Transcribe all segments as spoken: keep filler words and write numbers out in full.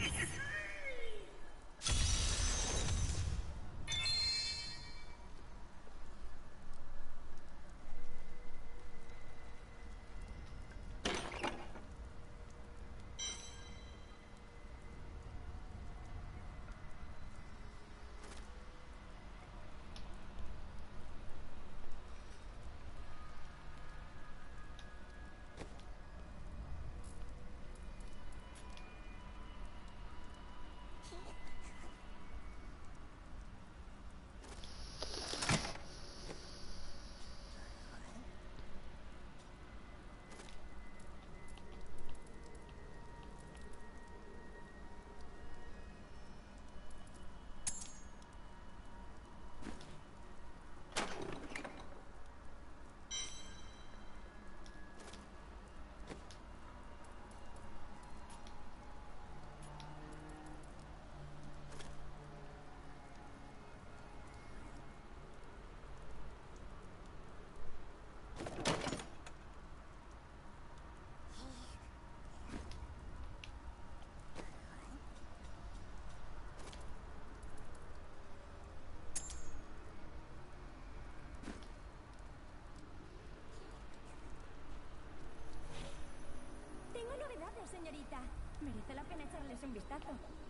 Señorita, merece la pena echarles un vistazo.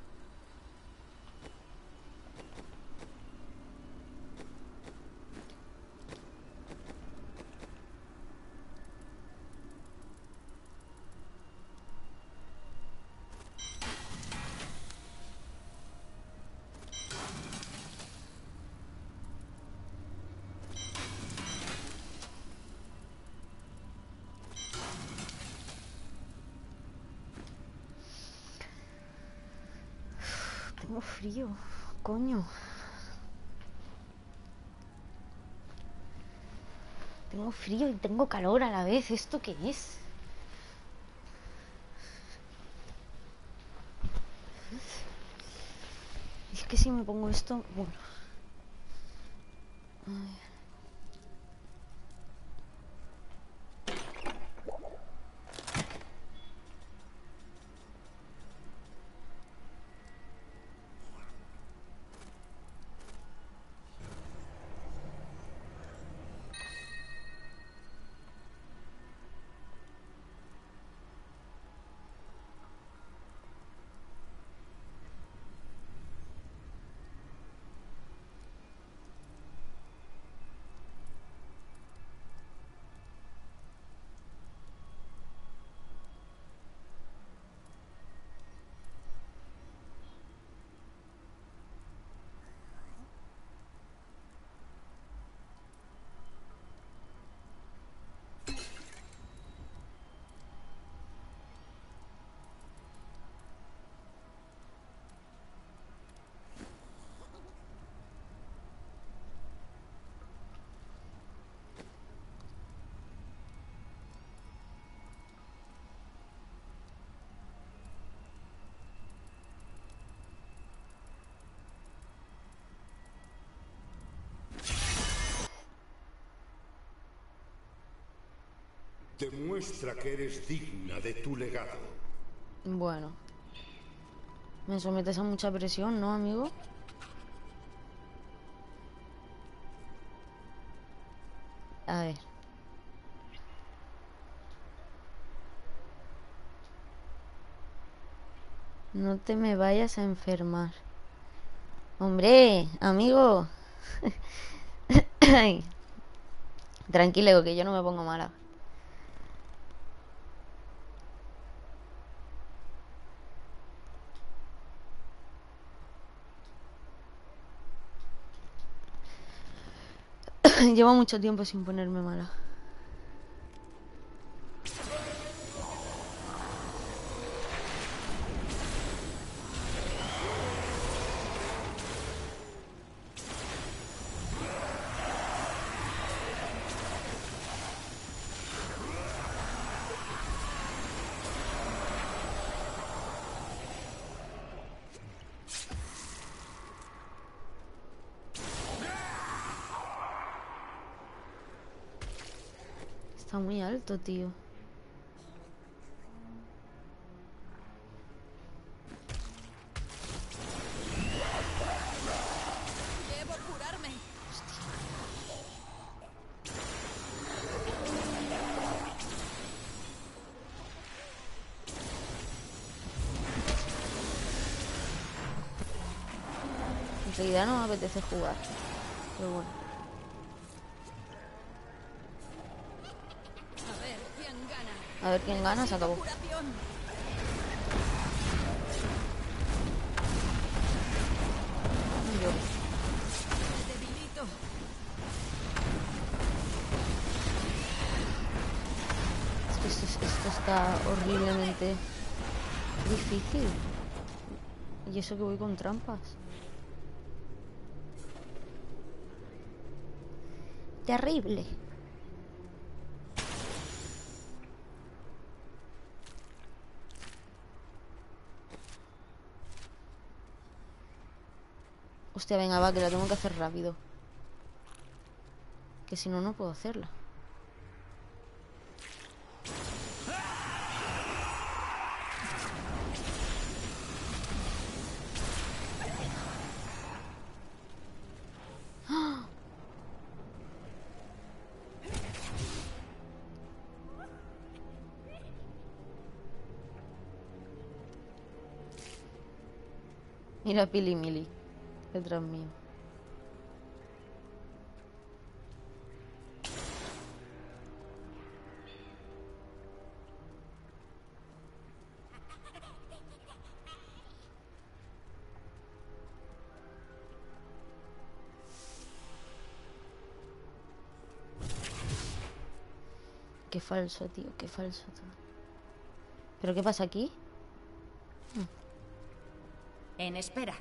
Tengo frío, coño. Tengo frío y tengo calor a la vez. ¿Esto qué es? Es que si me pongo esto... Bueno. Ay. Demuestra que eres digna de tu legado. Bueno. Me sometes a mucha presión, ¿no, amigo? A ver. No te me vayas a enfermar. Hombre, amigo. Tranquilo, que yo no me pongo mala. Llevo mucho tiempo sin ponerme mala. Está muy alto, tío. En realidad no me apetece jugar. Pero bueno. A ver quién gana. A ver quién gana, se acabó. Curación. No llores. Me debilito. Es que esto, esto está horriblemente difícil. Y eso que voy con trampas. Terrible. Hostia, venga, va, que la tengo que hacer rápido. Que si no, no puedo hacerla. ¡Ah! Mira, Pili Mili. Detrás mío. Qué falso, tío, qué falso todo. ¿Pero qué pasa aquí? En espera.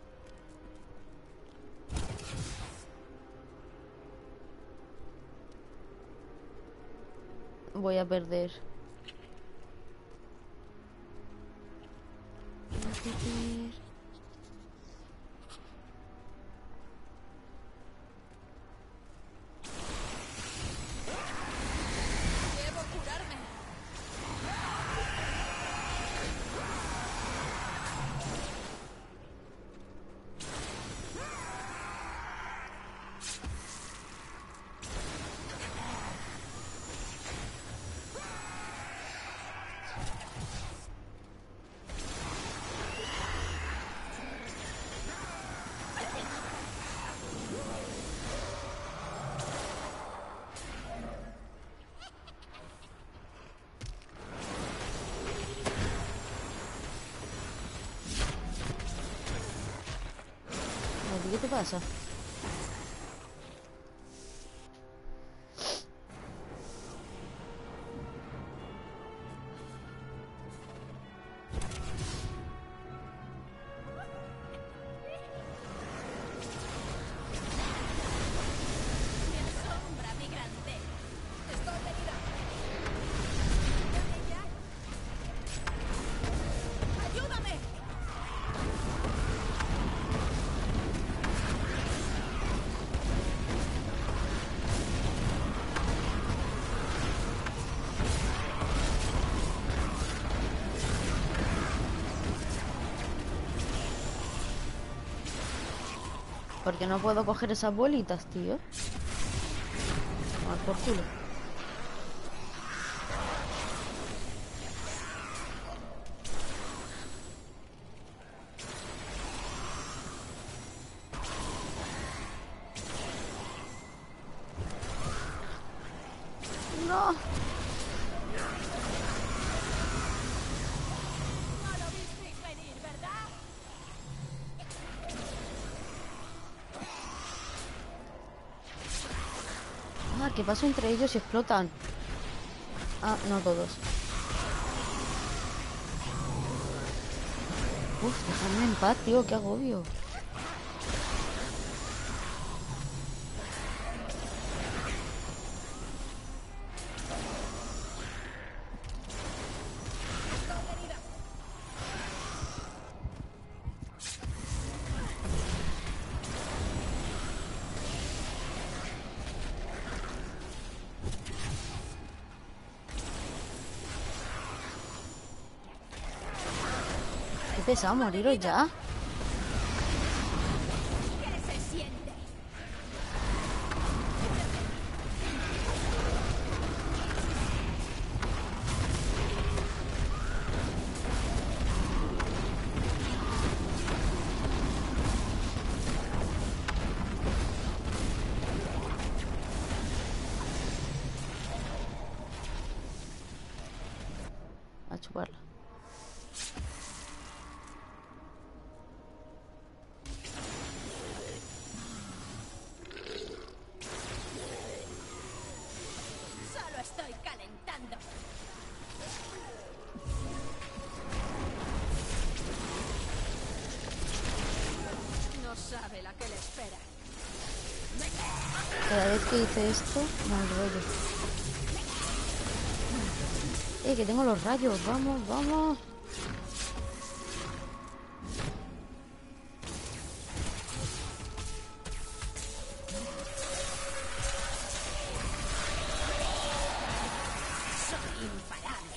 Voy a perder. Voy a perder. Debo curarme. ¿Qué te pasa? Sombra migrante. Estoy herida. ¡Ayúdame! Porque no puedo coger esas bolitas, tío. Tomar por culo. No. No lo visteis venir, ¿verdad? Ah, ¿qué pasó entre ellos y explotan? Ah, no todos. Uf, dejadme en paz, tío, qué agobio. Qué pesado moriros ya. ¿Qué se siente? chuparla. Solo estoy calentando. No sabe la que le espera. Cada vez que hice esto, mal rollo. Eh, que tengo los rayos. Vamos, vamos. Soy imparable.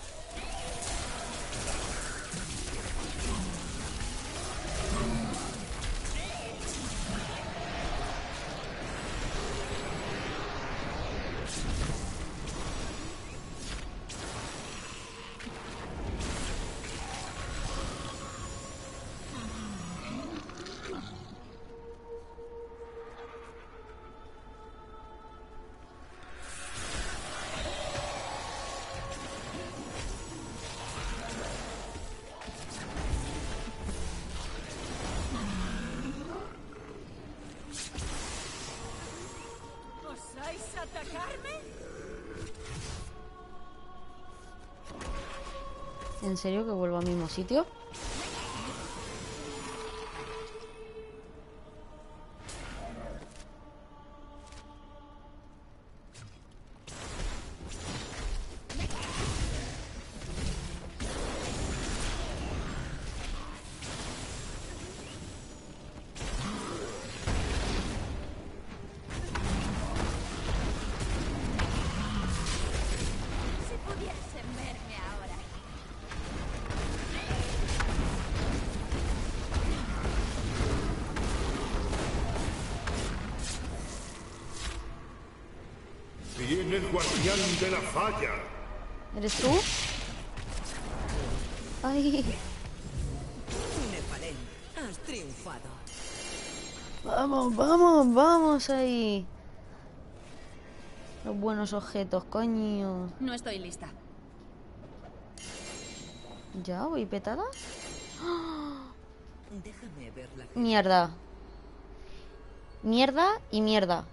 ¿Osáis atacarme? ¿En serio que vuelvo al mismo sitio? Si pudiesen verme ahora. Viene el guardián de la falla. ¿Eres tú? Ay, Nefalén, has triunfado. vamos, vamos, vamos ahí. Los buenos objetos, coño. No estoy lista. ¿Ya voy petada? Déjame ver la Mierda. Mierda y mierda.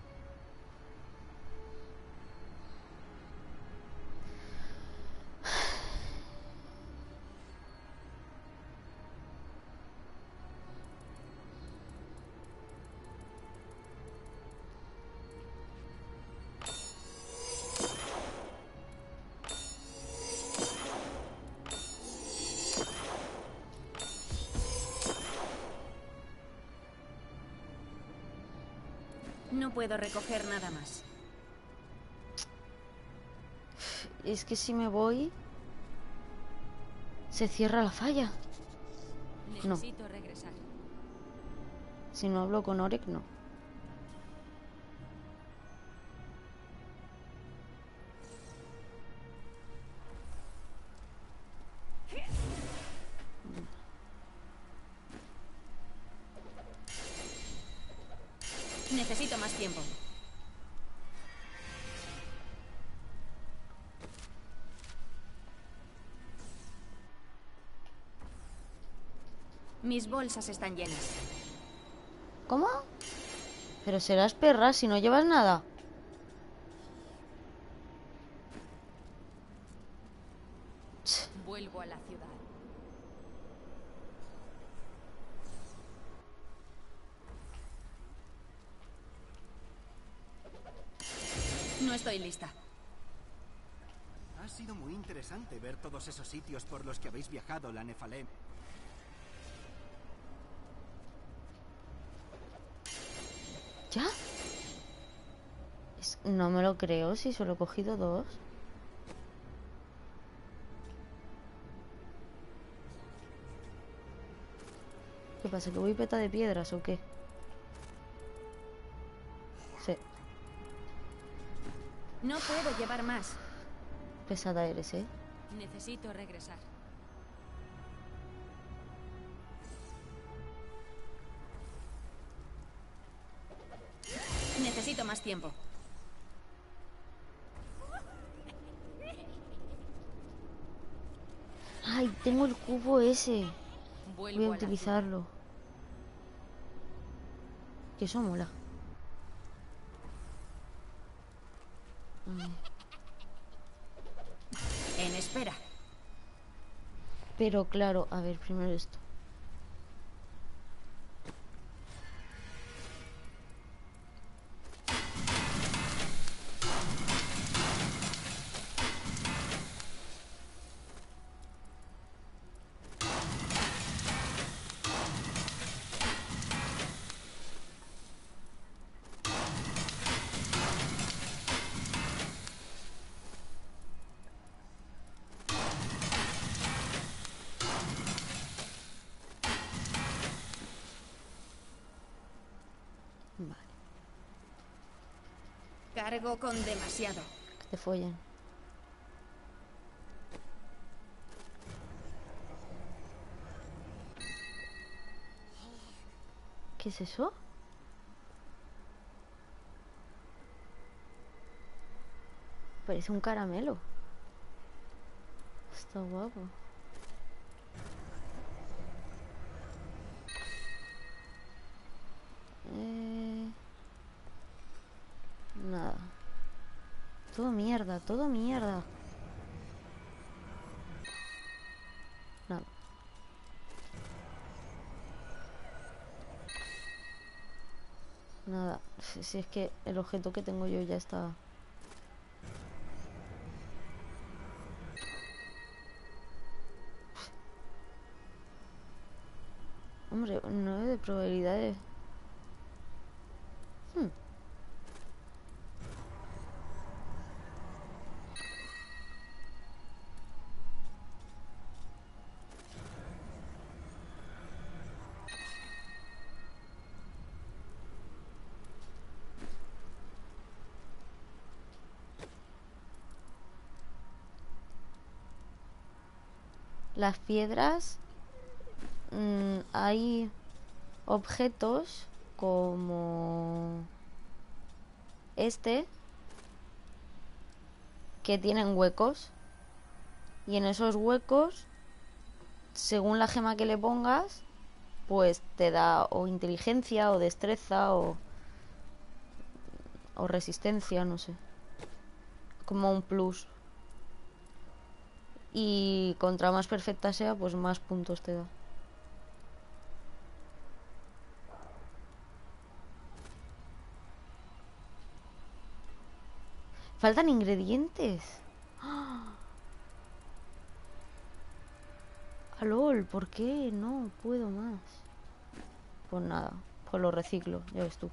No puedo recoger nada más. Es que si me voy, se cierra la falla. No. Necesito regresar. Si no hablo con Orek, no. Necesito más tiempo. Mis bolsas están llenas. ¿Cómo? Pero serás perra si no llevas nada. Vuelvo a la ciudad. No estoy lista. Ha sido muy interesante ver todos esos sitios por los que habéis viajado, la Nefalén. ¿Ya? Es- no me lo creo si solo he cogido dos. ¿Qué pasa? ¿Que voy peta de piedras o qué? Sí, No puedo llevar más. pesada eres, ¿eh? Necesito regresar. Necesito más tiempo. tengo el cubo ese. Vuelvo Voy a a la utilizarlo. Que eso mola. Ay. En espera. Pero claro, a ver, primero esto. Vale, Cargo con demasiado. que te follen. ¿Qué es eso? Parece un caramelo. Está guapo. Eh... Nada. Todo mierda, todo mierda. Nada. Nada. Si, si es que el objeto que tengo yo ya está. Hombre, nueve de probabilidades. Hmm. Las piedras, mmm, hay objetos como este que tienen huecos, y en esos huecos, según la gema que le pongas, pues te da o inteligencia o destreza o, o resistencia, no sé, como un plus. Y contra más perfecta sea, pues más puntos te da. Faltan ingredientes. ¡Ah! ¡Ah, lol! ¿Por qué? No puedo más. Pues nada, pues lo reciclo, ya ves tú.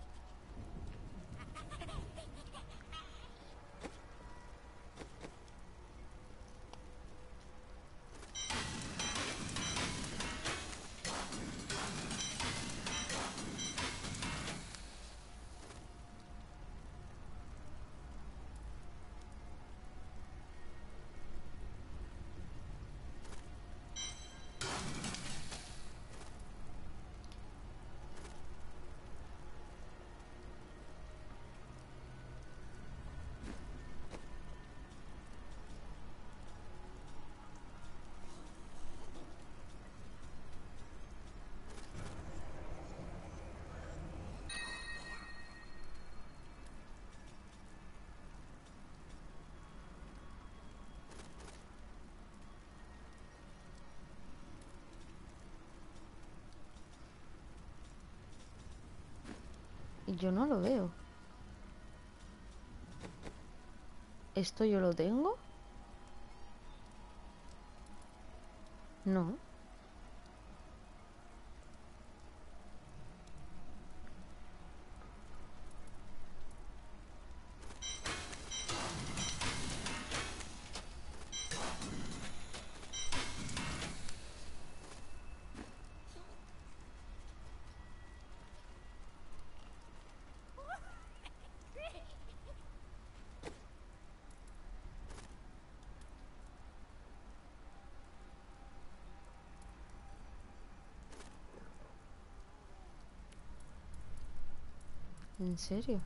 Y yo no lo veo. ¿Esto yo lo tengo? No. ¿En serio?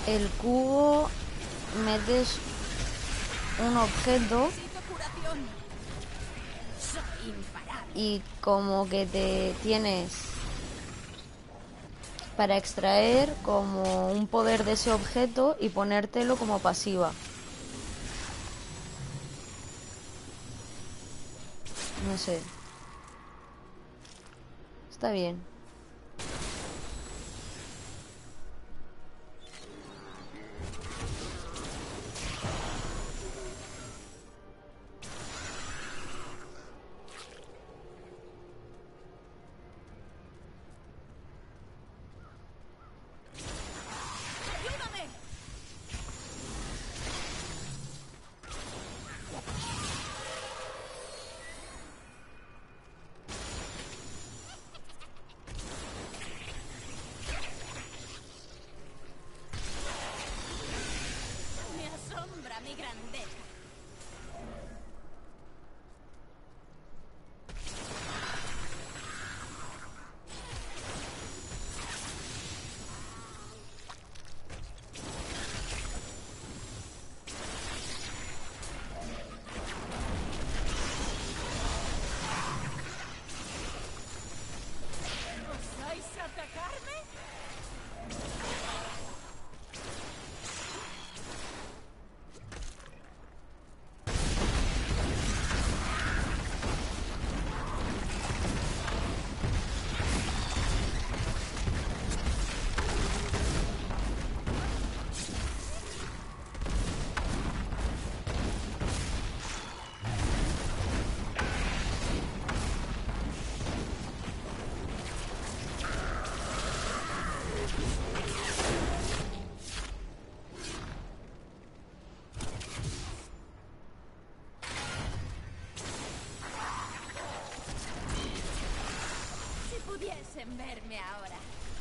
el cubo metes un objeto y como que te tienes para extraer como un poder de ese objeto y ponértelo como pasiva. No sé. Está bien. pudiesen verme ahora.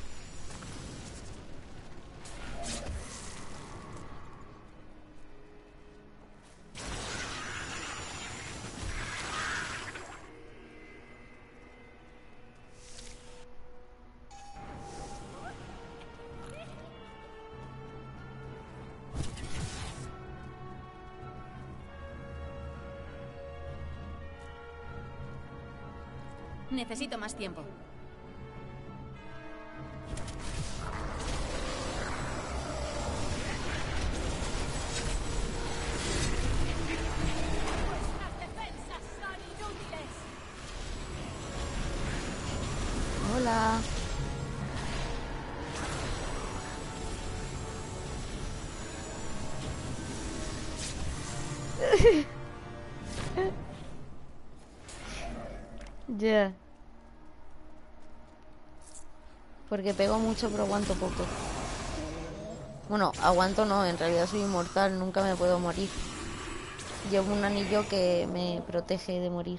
Necesito más tiempo. Vuestras defensas son inútiles. Hola. Ya. Yeah. Porque pego mucho pero aguanto poco. Bueno, aguanto no, en realidad soy inmortal, nunca me puedo morir. Llevo un anillo que me protege de morir.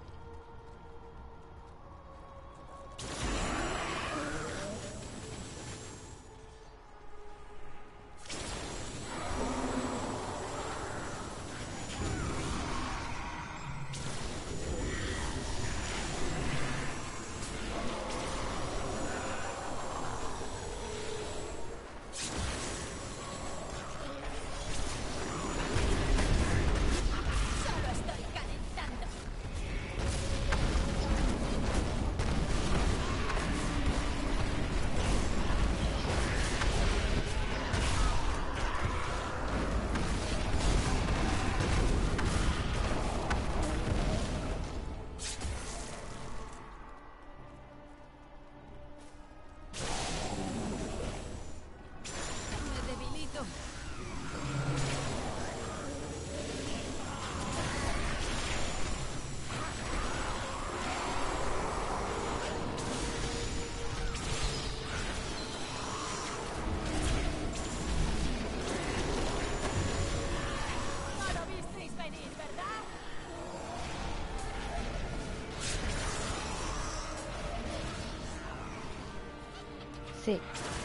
Sí.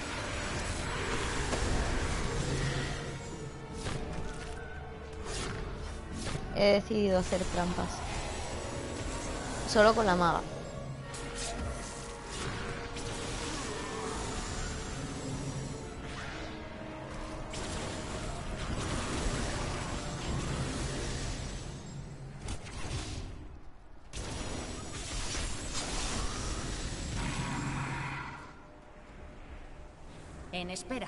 He decidido hacer trampas. Solo con la maga. En espera.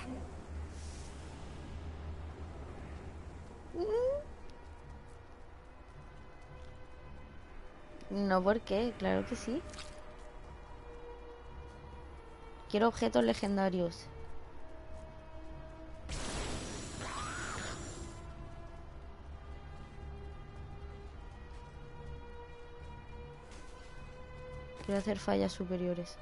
No, ¿por qué? Claro que sí. Quiero objetos legendarios. Quiero hacer fallas superiores.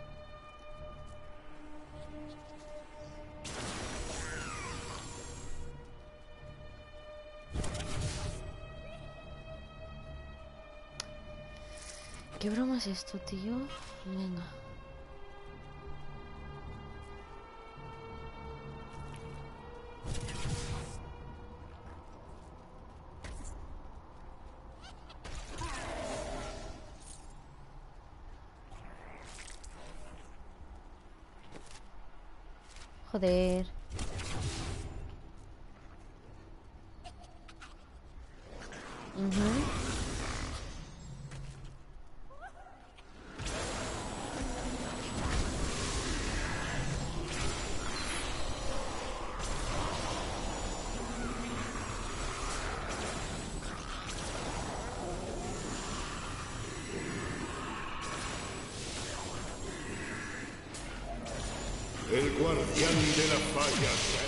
¿Qué broma es esto, tío? Venga. Joder. Ujú. El guardián de la falla.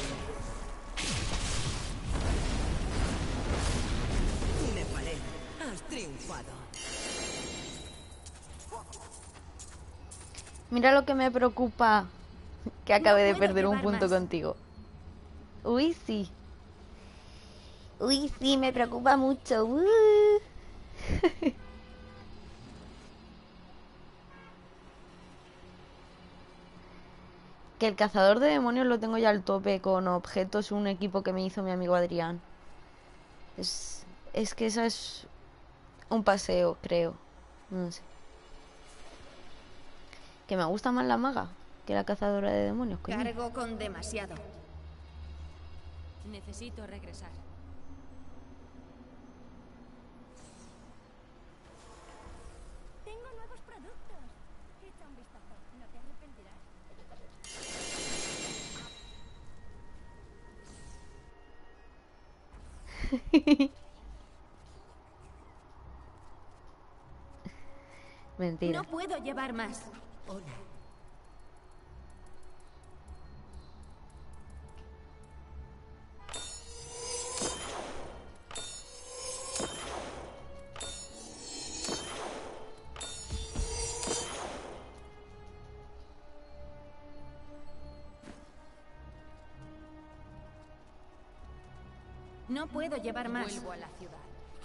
Nefalén, has triunfado. Mira lo que me preocupa. Que acabe No de puedo perder un llevar punto más. contigo. Uy, sí. Uy, sí, me preocupa mucho. Uh. Que el cazador de demonios lo tengo ya al tope con objetos, un equipo que me hizo mi amigo Adrián. Es, es que esa es un paseo, creo. No sé. Que me gusta más la maga que la cazadora de demonios, coño. Cargo con demasiado. Necesito regresar. Tengo nuevos productos. Echa un vistazo. No te arrepentirás. Mentira. No puedo llevar más. Hola. No puedo llevar más. Vuelvo a la ciudad.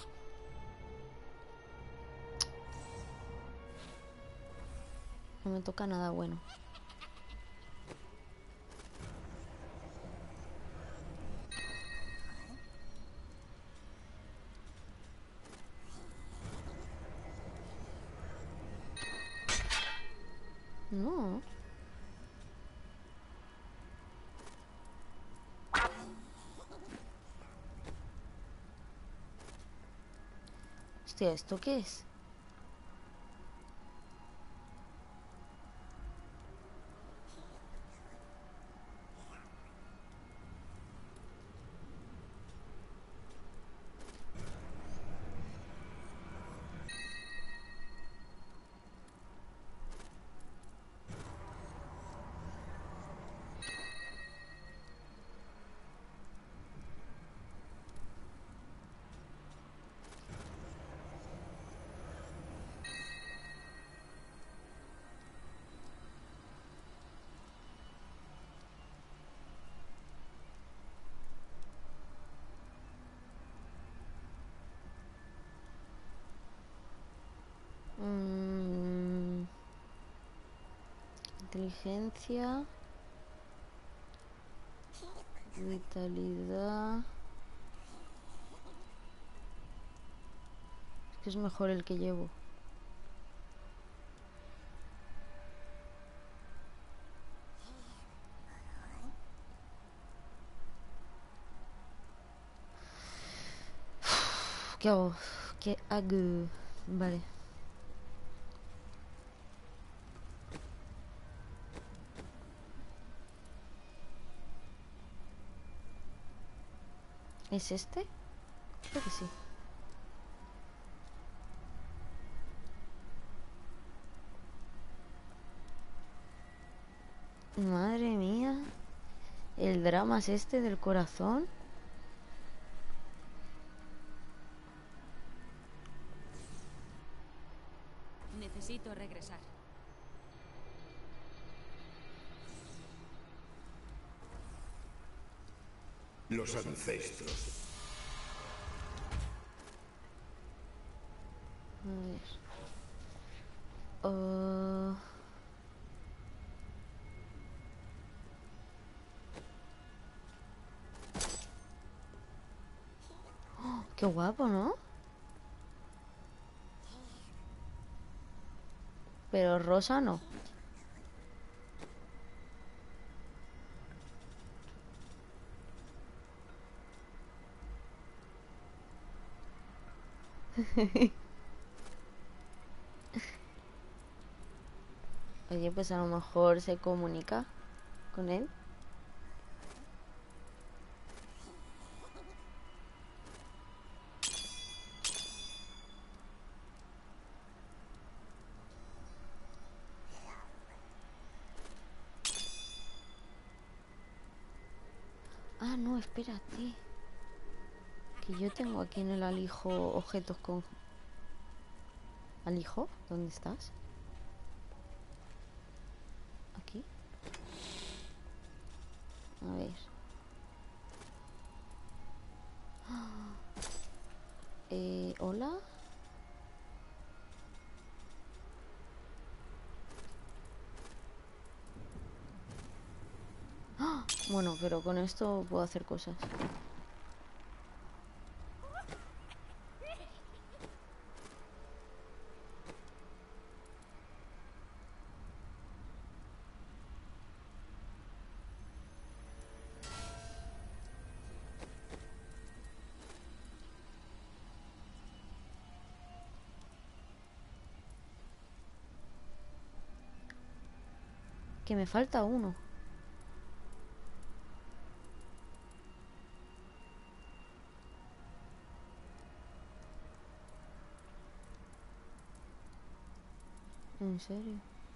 No me toca nada bueno. No. Hostia, ¿esto qué es? Mm, inteligencia. Vitalidad. Es que es mejor el que llevo. ¿Qué hago? ¿Qué hago? Vale. ¿Es este? Creo que sí. Madre mía. El drama es este del corazón. Necesito regresar. Los ancestros. A ver. Uh... Oh, qué guapo, ¿no? Pero rosa no. Oye, pues a lo mejor se comunica con él. Ah, no, espérate. Que yo tengo aquí en el alijo objetos con... ¿Alijo? ¿Dónde estás? Aquí. A ver. Eh, ¿hola? ¡Ah! Bueno, pero con esto puedo hacer cosas. Que me falta uno. ¿En serio?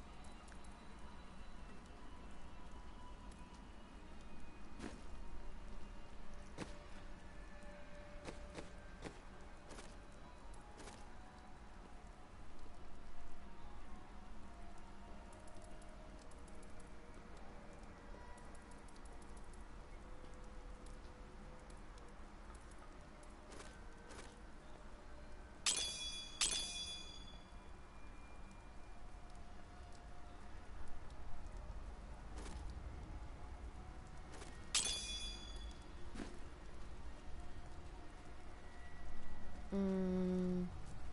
Mm.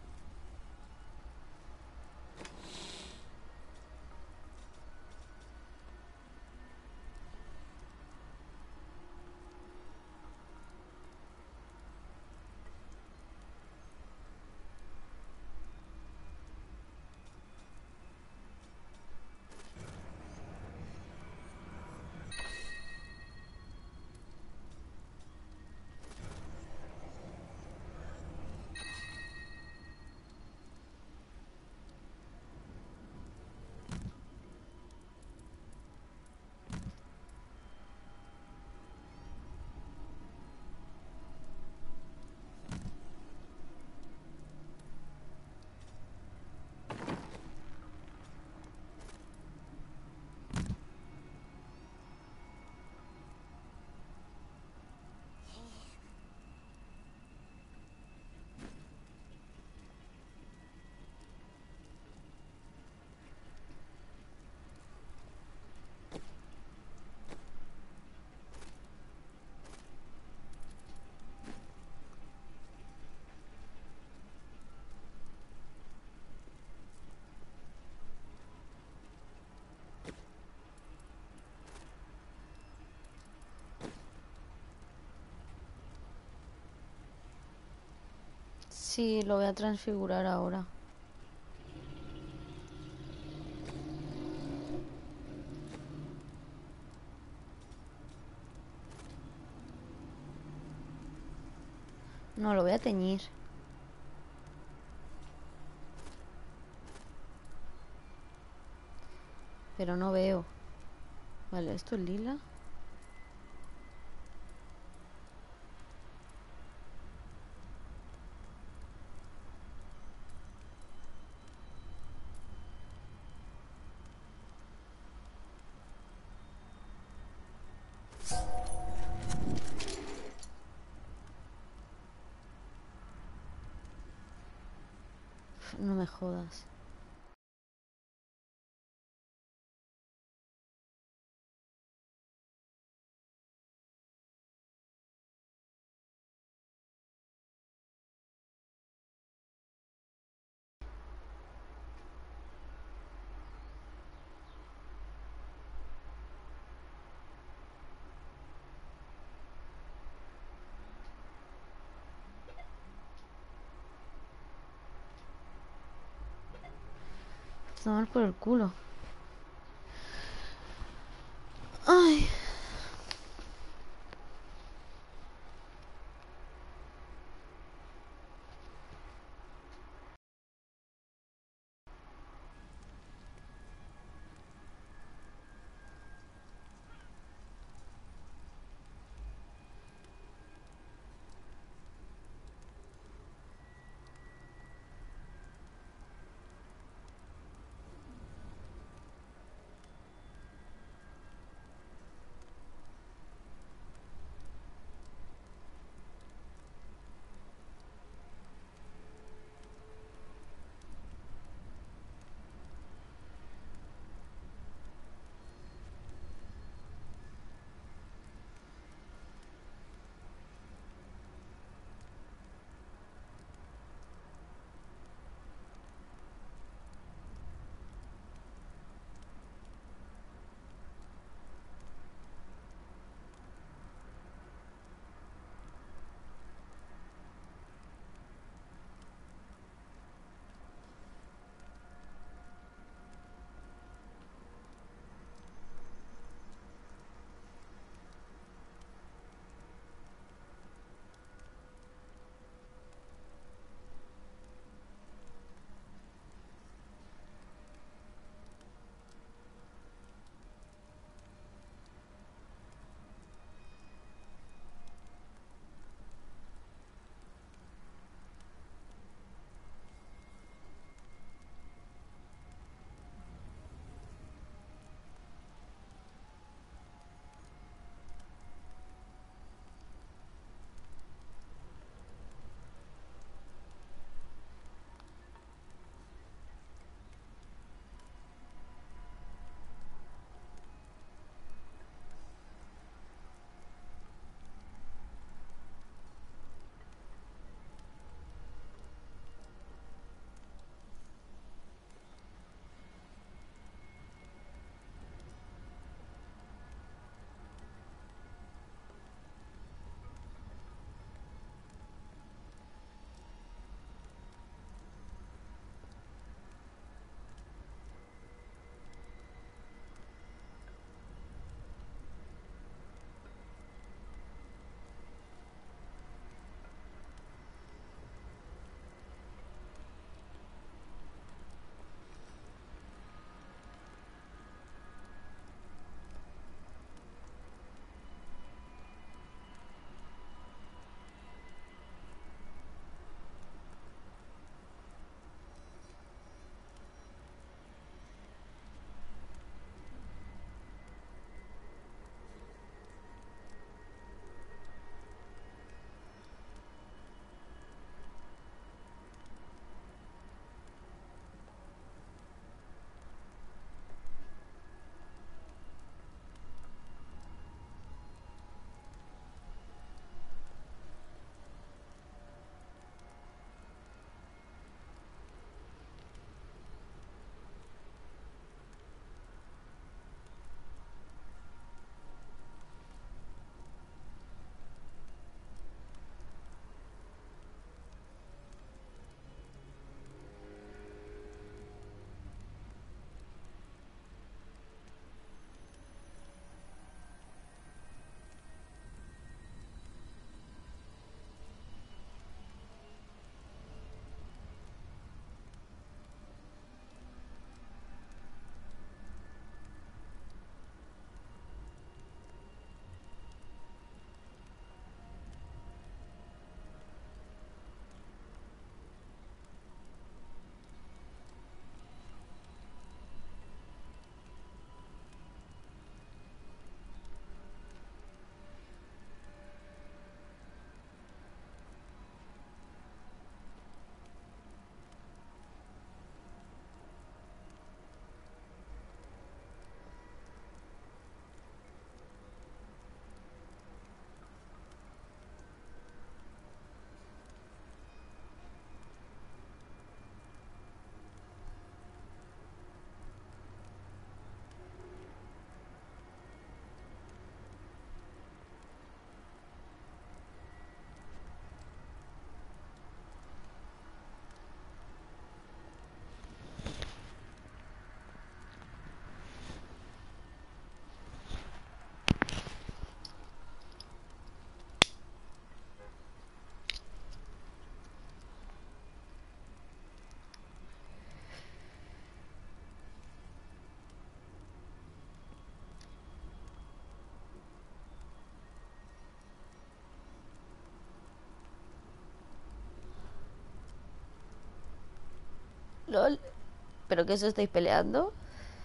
Sí, lo voy a transfigurar ahora. No, lo voy a teñir. Pero no veo. Vale, esto es lila. No me jodas. Tomar por el culo. Ay. LOL. ¿Pero qué os estáis peleando?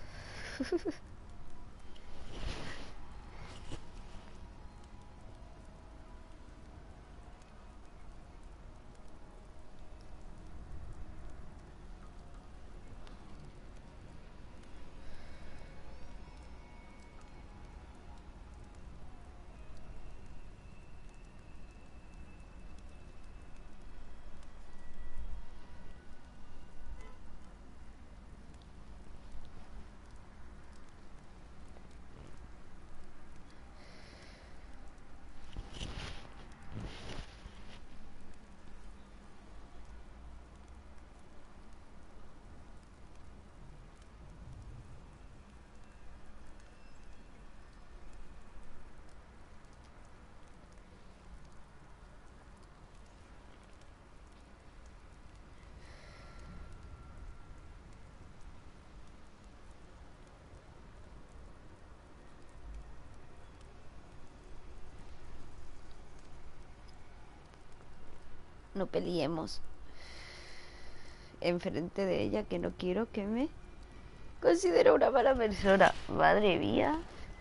No peleemos enfrente de ella, que no quiero que me considere una mala persona. Madre mía.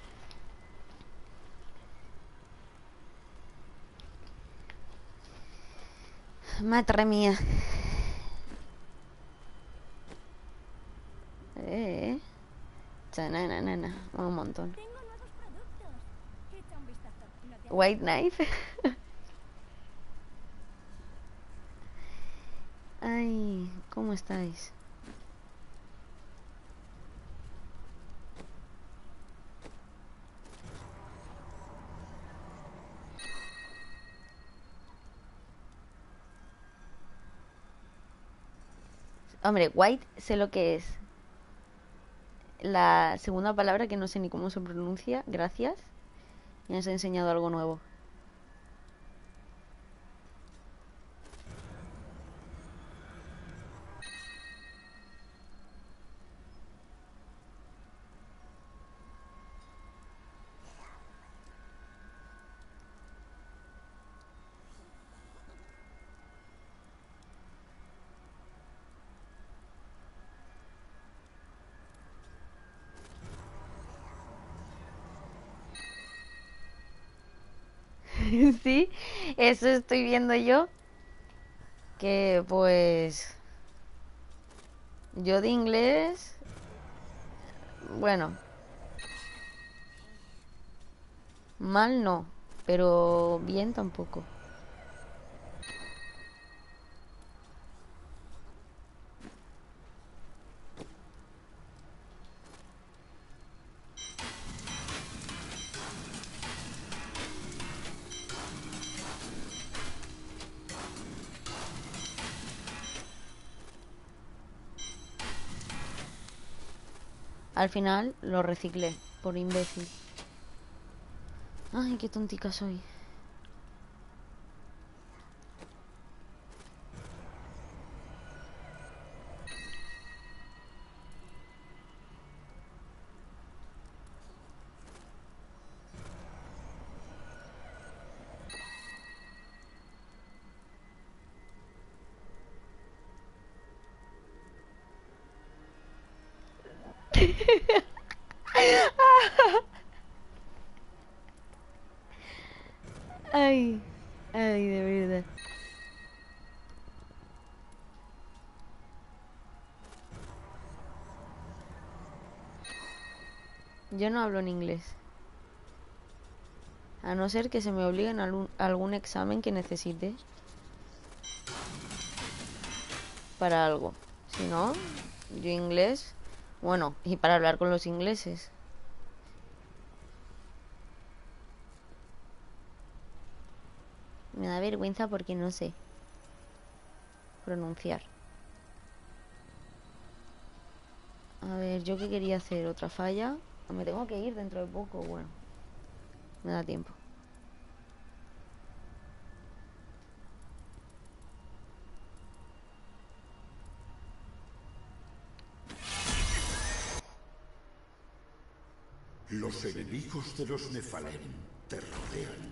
Madre mía. Eh. Chananana. Un montón. Tengo nuevos productos. Echa un vistazo. No te White knife. Ay, ¿cómo estáis? Hombre, white sé lo que es. La segunda palabra que no sé ni cómo se pronuncia, gracias. Me has enseñado algo nuevo. Sí, eso estoy viendo yo. Que pues... Yo de inglés... Bueno. Mal no, pero bien tampoco. Al final lo reciclé, por imbécil. Ay, qué tontica soy. Ay, ay, de verdad. Yo no hablo en inglés. A no ser que se me obliguen a algún, a algún examen que necesite. Para algo. Si no, yo inglés... Bueno, y para hablar con los ingleses. Me da vergüenza porque no sé pronunciar. A ver, ¿yo qué quería hacer? ¿Otra falla? Me tengo que ir dentro de poco. Bueno, me da tiempo. Los enemigos de los Nephalem te rodean.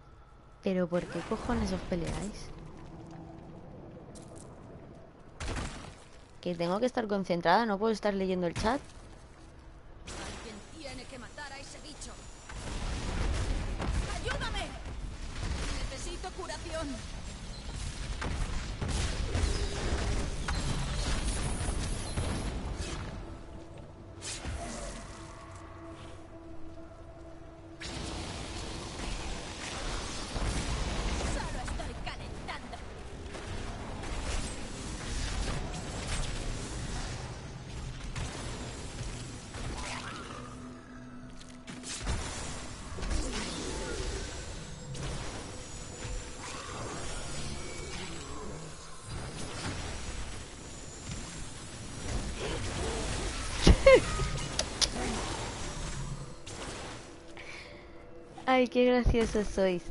¿Pero por qué cojones os peleáis? Que tengo que estar concentrada, no puedo estar leyendo el chat. Alguien tiene que matar a ese bicho. ¡Ayúdame! Necesito curación. Solo estoy calentando. Ay, qué graciosos sois.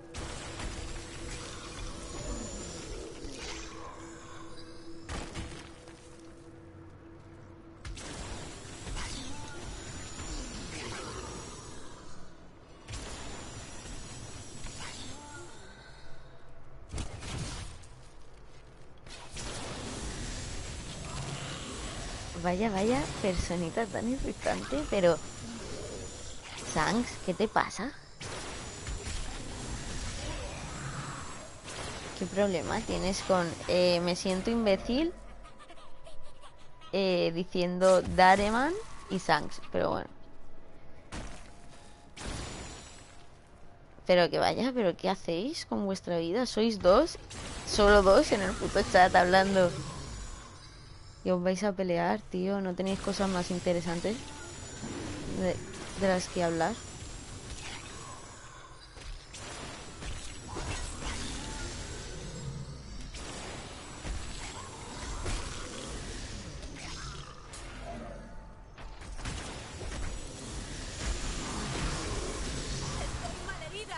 Vaya, vaya, personita tan irritante, pero... Shanks, ¿qué te pasa? ¿Qué problema tienes con... Eh, me siento imbécil eh, diciendo Dareman y Shanks, pero bueno. Pero que vaya, pero ¿qué hacéis con vuestra vida? ¿Sois dos? Solo dos en el puto chat hablando. Y os vais a pelear, tío. ¿No tenéis cosas más interesantes de, de las que hablar? Estoy malherida.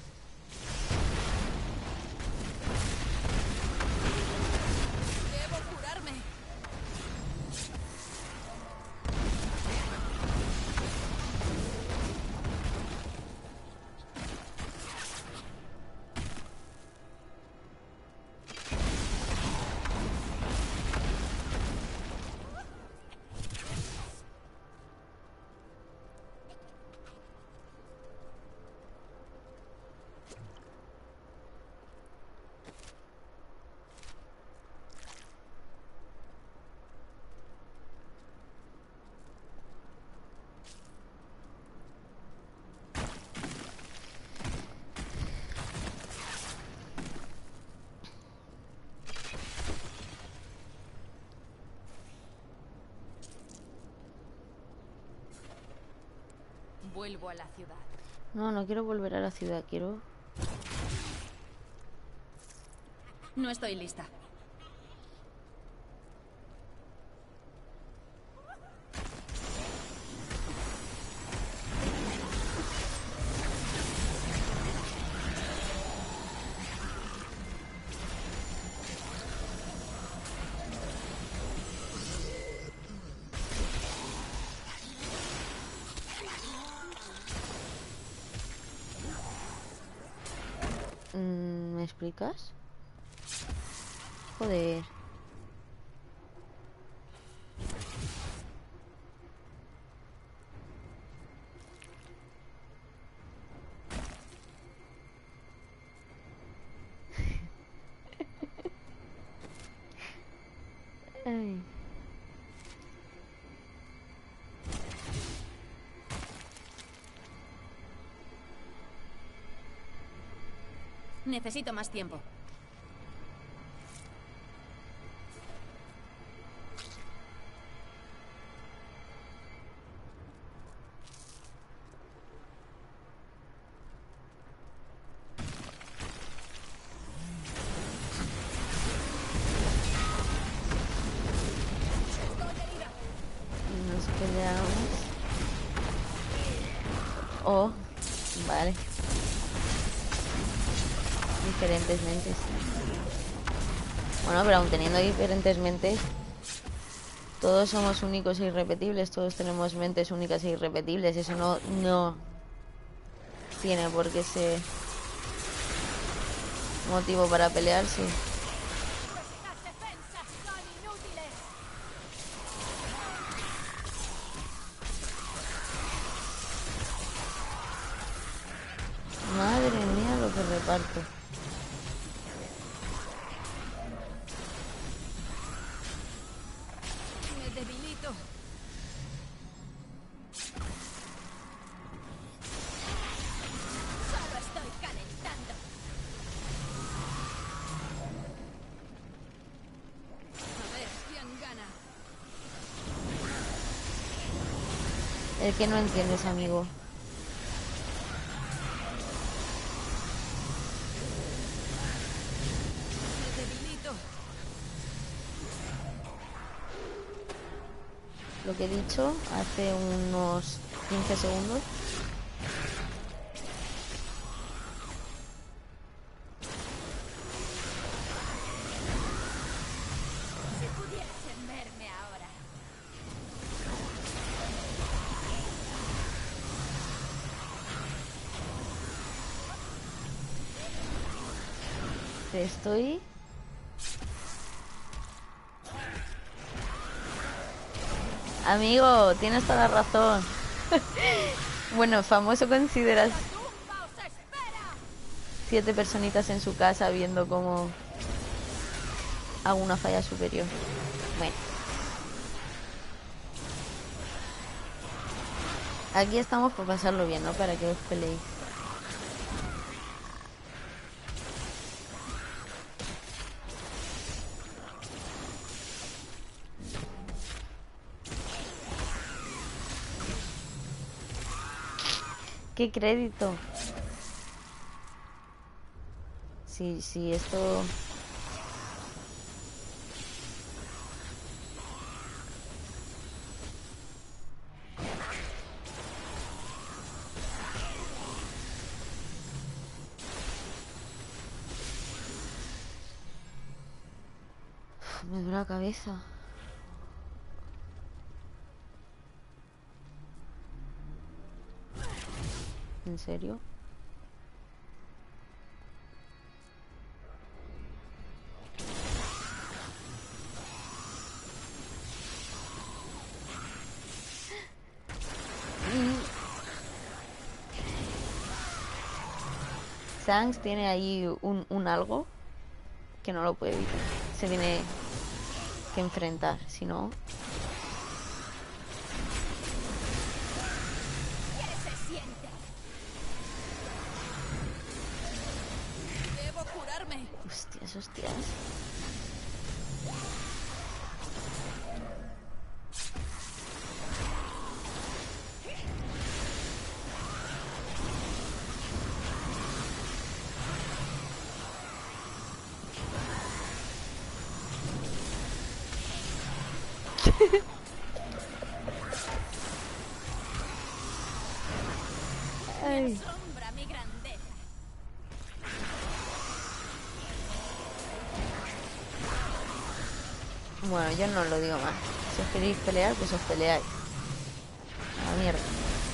Debo curarme. Vuelvo a la ciudad. No, no quiero volver a la ciudad, quiero... No estoy lista. Mm, ¿Me explicas? Joder. Ay. Necesito más tiempo. Nos peleamos. Oh, vale. Diferentes mentes. Bueno, pero aun teniendo diferentes mentes, todos somos únicos e irrepetibles. Todos tenemos mentes únicas e irrepetibles. Eso no, no tiene por qué ser motivo para pelearse. Las defensas son inútiles. parto. Me debilito. Solo estoy calentando. A ver quién gana. El que no entiendes, amigo. Me debilito. Lo que he dicho hace unos quince segundos. Si pudiesen verme ahora. Estoy... Amigo, tienes toda la razón. Bueno, famoso consideras ¡Tumba os espera! siete personitas en su casa viendo cómo hago una falla superior. Bueno. Aquí estamos para pasarlo bien, ¿no? Para que os peleéis. ¿Qué crédito? Sí, sí, esto... Uf, me duele la cabeza. ¿En serio? Sans tiene ahí un, un algo que no lo puede evitar. Se tiene que enfrentar, si no... ¿Qué se siente? Debo curarme. Hostias, hostias. Ay. Sombra mi grandeza. Bueno, yo no lo digo más. Si os queréis pelear, pues os peleáis. A la mierda.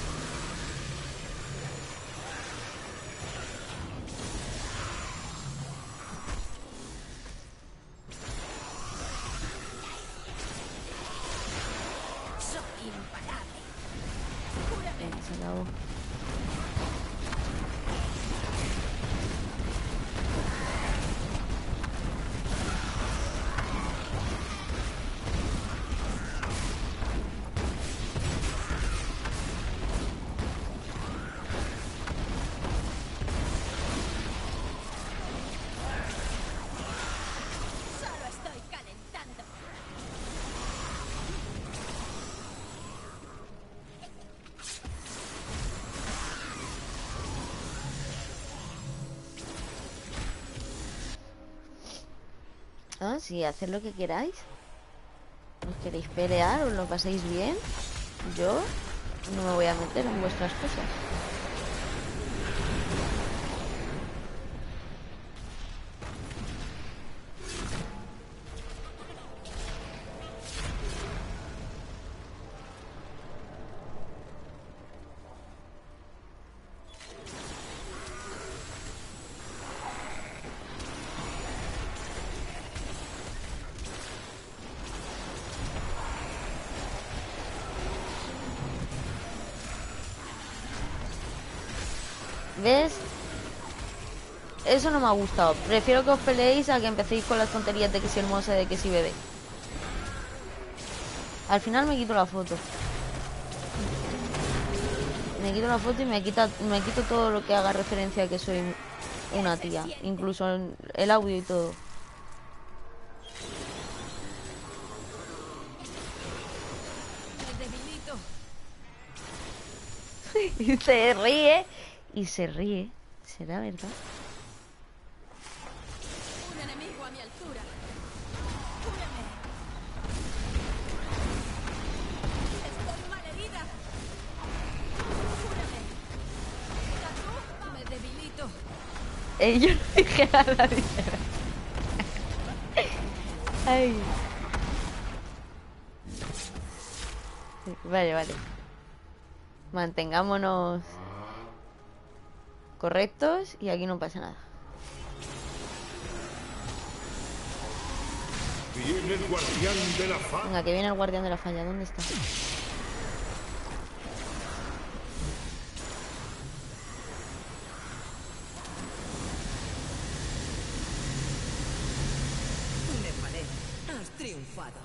Soy imparable. Venga, se acabó. Solo estoy calentando. Ah, sí, haced lo que queráis. ¿Os queréis pelear? ¿Os lo pasáis bien? Yo no me voy a meter en vuestras cosas. ¿Ves? eso no me ha gustado. Prefiero que os peleéis a que empecéis con las tonterías de que si hermosa, de que si bebé. Al final me quito la foto. Me quito la foto y me quita, me quito todo lo que haga referencia a que soy una tía. Incluso el, el audio y todo. Y se ríe. Y se ríe. ¿Será verdad? Un enemigo a mi altura. ¡Cúrame! ¡Estoy malherida! ¡Cúrame! Me debilito. Eh, yo no dije nada, dije nada. Ay. Vale, vale. Mantengámonos correctos y aquí no pasa nada. Viene el guardián de la faz. Venga, que viene el guardián de la falla. ¿Dónde está? Nefalén, has triunfado.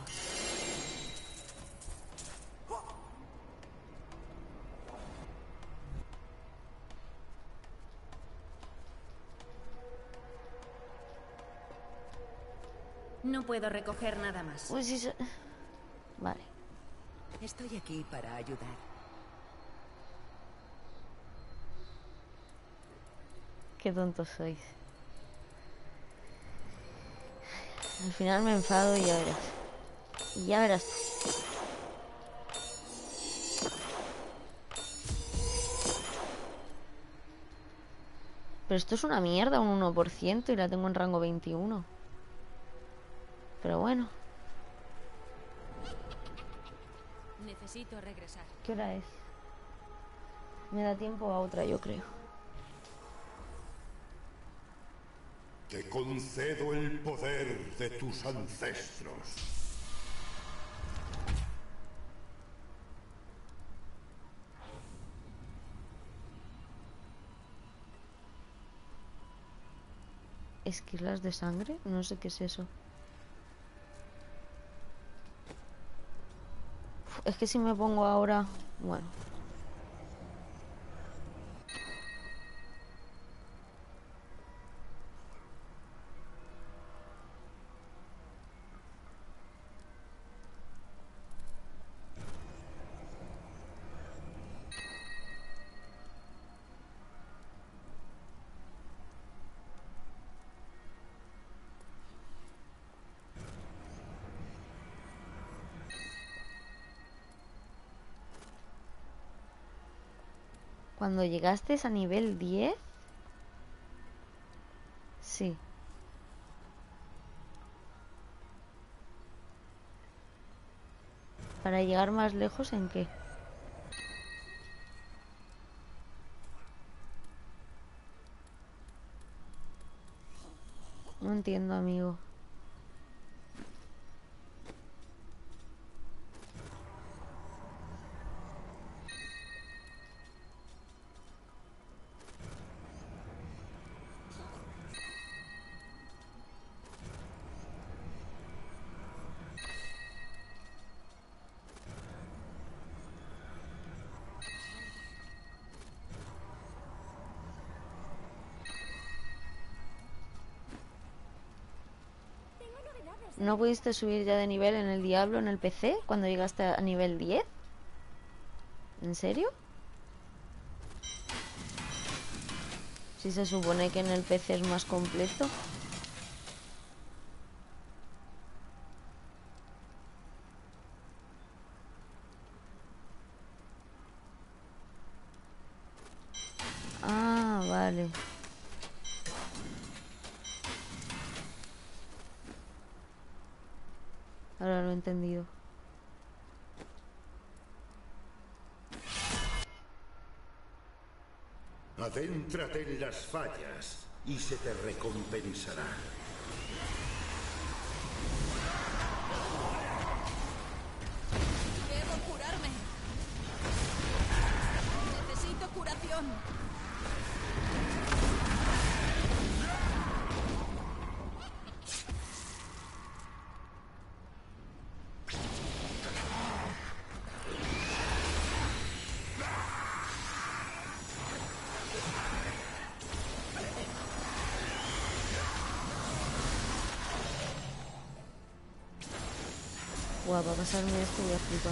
No puedo recoger nada más. Uy, sí, sí. Vale. Estoy aquí para ayudar. Qué tontos sois. Al final me enfado y ya verás. Y ya verás tú. Pero esto es una mierda, un uno por ciento y la tengo en rango veintiuno. Pero bueno. Necesito regresar. ¿Qué hora es? Me da tiempo a otra, yo creo. Te concedo el poder de tus ancestros. ¿Esquilas de sangre? No sé qué es eso. Uf, es que si me pongo ahora... Bueno. Cuando llegaste a nivel diez... Sí. Para llegar más lejos, ¿en qué? No entiendo, amigo. ¿No pudiste subir ya de nivel en el Diablo, en el P C, cuando llegaste a nivel diez? ¿En serio? Si se supone que en el P C es más completo. Ah, vale. Ahora lo he entendido. Adéntrate en las fallas y se te recompensará. Debo curarme. Necesito curación. Guau, va a pasarme esto, voy a flipar.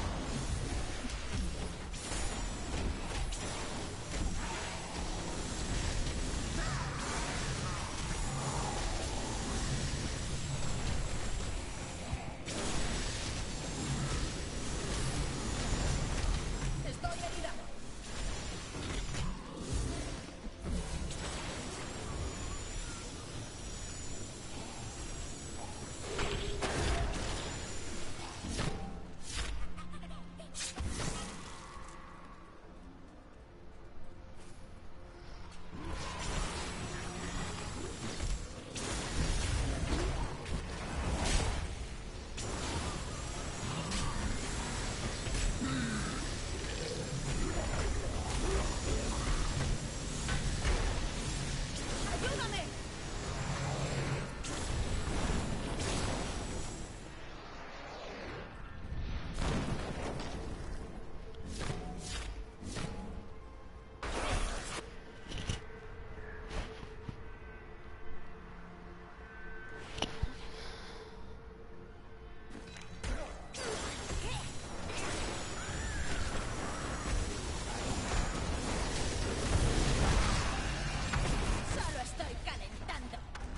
Solo estoy calentando.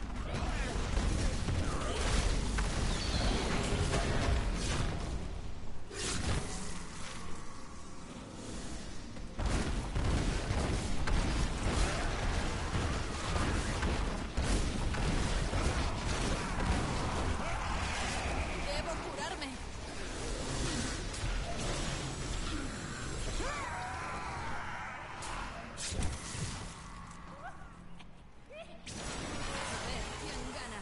Debo curarme. A ver, ¿quién gana?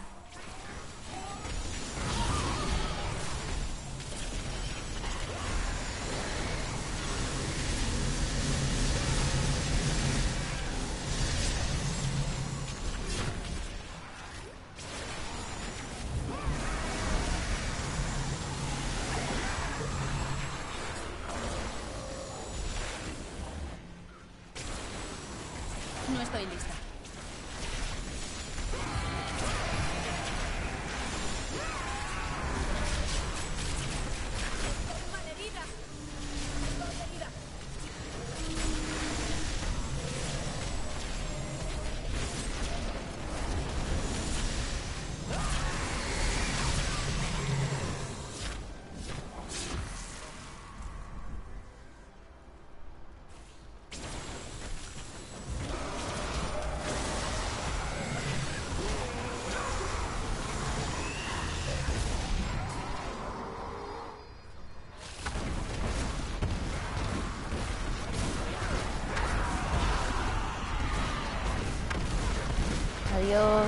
No estoy lista. Estoy malherida. Estoy herida. Adiós.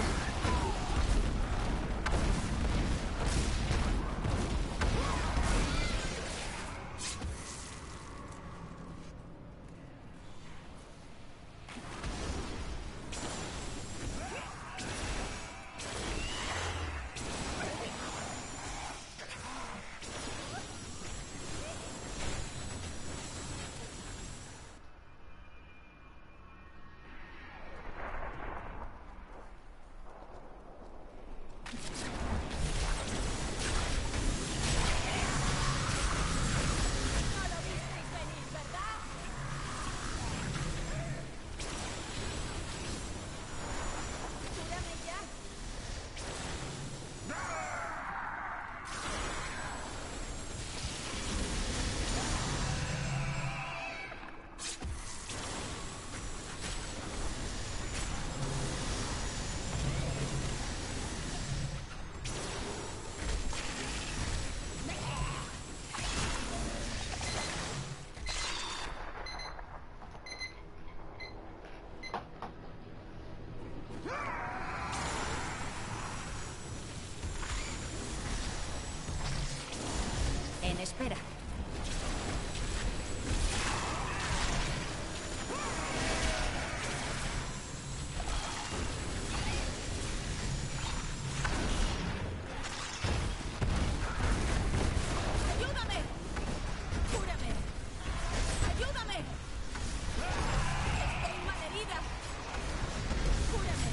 No lo visteis venir, ¿verdad? Cúrame ya. En espera. ¡Ayúdame! ¡Cúrame! ¡Ayúdame! Estoy malherida. ¡Cúrame!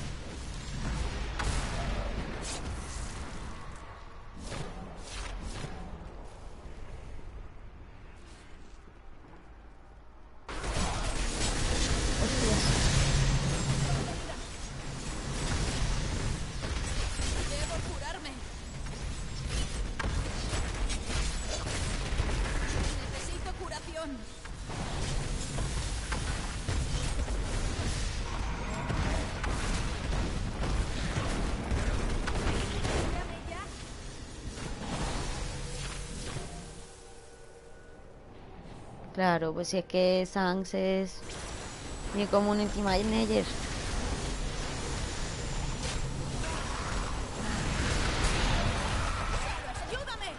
Claro, pues si es que Sans es mi community manager. ¡Ayúdame!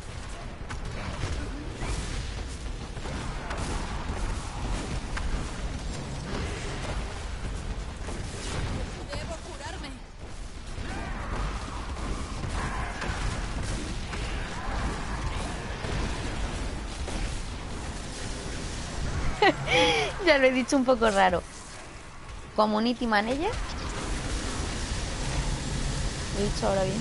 Debo curarme. Ya lo he dicho un poco raro. Community manager. Lo he dicho ahora bien.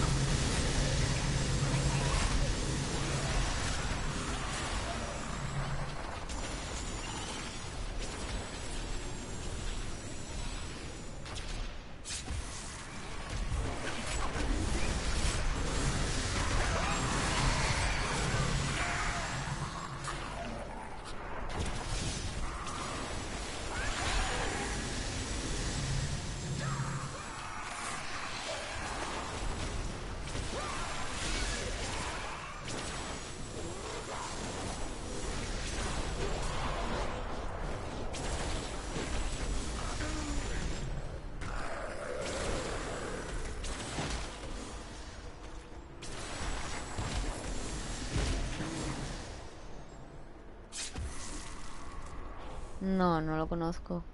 No, no lo conozco.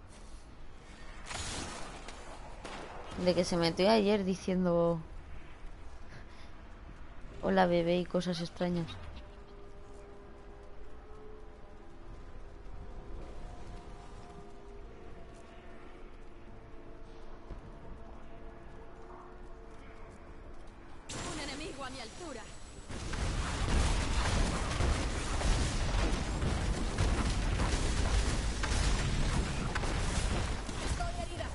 De que se metió ayer diciendo hola bebé y cosas extrañas. Un enemigo a mi altura. Estoy herida.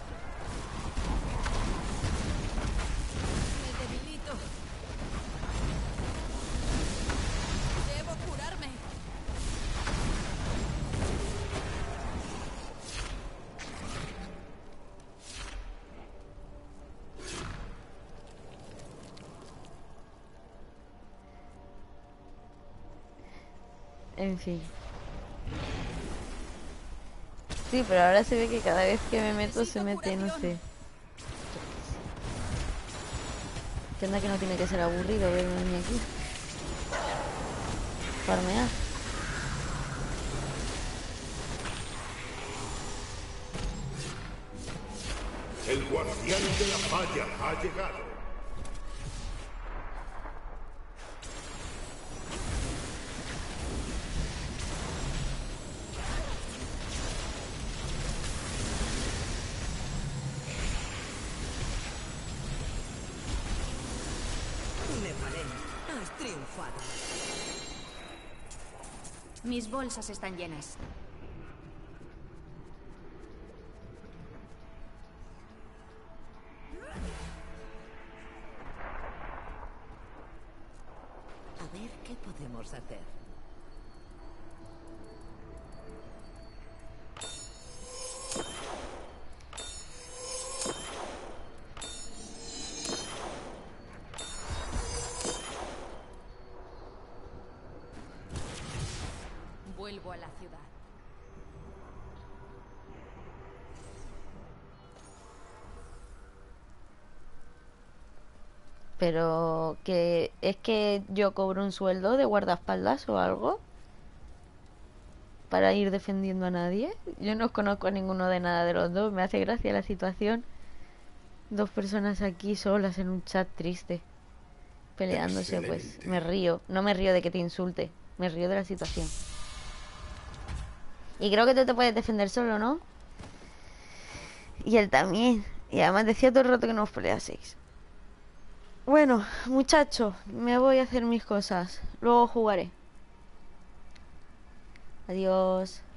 Me debilito. Debo curarme. En fin. Sí, pero ahora se ve que cada vez que me meto se mete, no sé. Que anda que no tiene que ser aburrido verme a mí aquí. Farmear. El guardián de la falla ha llegado. Nefalén, has triunfado. Mis bolsas están llenas. A ver qué podemos hacer. Vuelvo a la ciudad. Pero que es que yo cobro un sueldo de guardaespaldas o algo para ir defendiendo a nadie. Yo no conozco a ninguno de nada de los dos. Me hace gracia la situación. Dos personas aquí solas en un chat triste, peleándose. Pues Excelente. me río. No me río de que te insulte, me río de la situación. Y creo que tú te puedes defender solo, ¿no? Y él también. Y además decía todo el rato que no os peleaseis. Bueno, muchachos, me voy a hacer mis cosas. Luego jugaré. Adiós.